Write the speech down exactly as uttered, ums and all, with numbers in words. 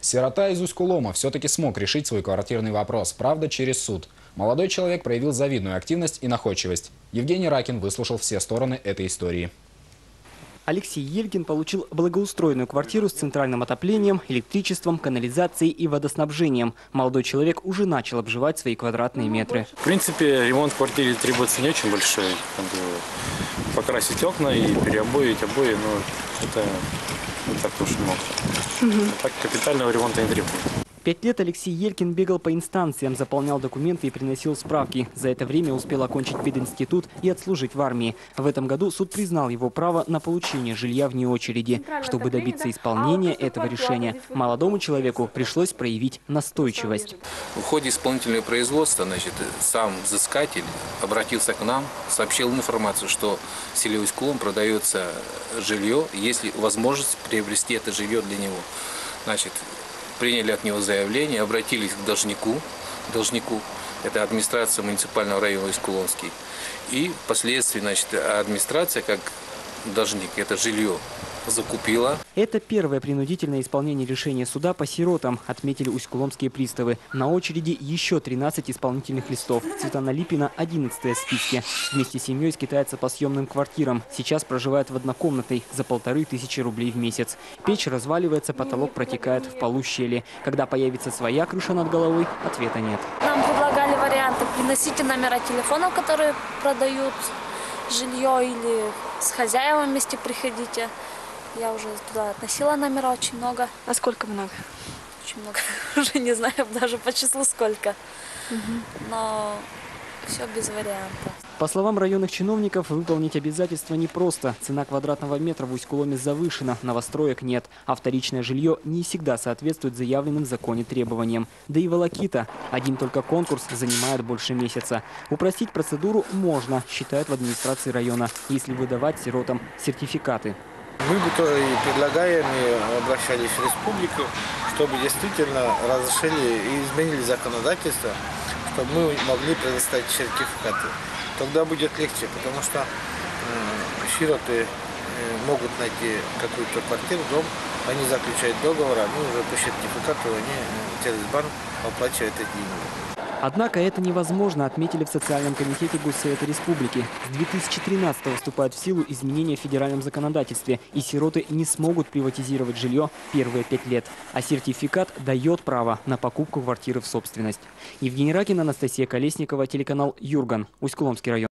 Сирота из Усть-Кулома все-таки смог решить свой квартирный вопрос, правда, через суд. Молодой человек проявил завидную активность и находчивость. Евгений Ракин выслушал все стороны этой истории. Алексей Елькин получил благоустроенную квартиру с центральным отоплением, электричеством, канализацией и водоснабжением. Молодой человек уже начал обживать свои квадратные метры. В принципе, ремонт в квартире требуется не очень большой. Надо покрасить окна и переобоить обои, но это не так уж много. Угу. Так капитального ремонта не требует. Пять лет Алексей Елькин бегал по инстанциям, заполнял документы и приносил справки. За это время успел окончить пединститут и отслужить в армии. В этом году суд признал его право на получение жилья вне очереди. Чтобы добиться исполнения этого решения, молодому человеку пришлось проявить настойчивость. В ходе исполнительного производства, значит, сам взыскатель обратился к нам, сообщил информацию, что в селе Усть-Кулом продается жилье, есть ли возможность приобрести это жилье для него. Значит, приняли от него заявление, обратились к должнику, должнику, это администрация муниципального района Усть-Куломский. И впоследствии, значит, администрация, как должник, это жилье закупила. Это первое принудительное исполнение решения суда по сиротам, отметили усть-куломские приставы. На очереди еще тринадцать исполнительных листов. Светлана Липина – одиннадцатая в списке. Вместе с семьей скитается по съемным квартирам. Сейчас проживает в однокомнатной за полторы тысячи рублей в месяц. Печь разваливается, потолок протекает в полу щели. Когда появится своя крыша над головой, ответа нет. Нам предлагали варианты: приносите номера телефонов, которые продают жилье, или с хозяевами вместе приходите. Я уже туда относила номера очень много. А сколько много? Очень много. Уже не знаю даже по числу сколько. Угу. Но все без варианта. По словам районных чиновников, выполнить обязательства непросто. Цена квадратного метра в Усть-Куломе завышена, новостроек нет. А вторичное жилье не всегда соответствует заявленным в законе требованиям. Да и волокита. Один только конкурс занимает больше месяца. Упростить процедуру можно, считают в администрации района, если выдавать сиротам сертификаты. Мы бы тоже и предлагаем, и обращались в республику, чтобы действительно разрешили и изменили законодательство, чтобы мы могли предоставить сертификаты. Тогда будет легче, потому что э, сироты э, могут найти какую-то квартиру, дом, они заключают договор, а мы уже по сертификату они э, через банк оплачивают эти деньги. Однако это невозможно, отметили в Социальном комитете Госсовета Республики. С две тысячи тринадцатого вступают в силу изменения в федеральном законодательстве, и сироты не смогут приватизировать жилье первые пять лет. А сертификат дает право на покупку квартиры в собственность. Евгений Ракин, Анастасия Колесникова, телеканал Юрган, Усть-Куломский район.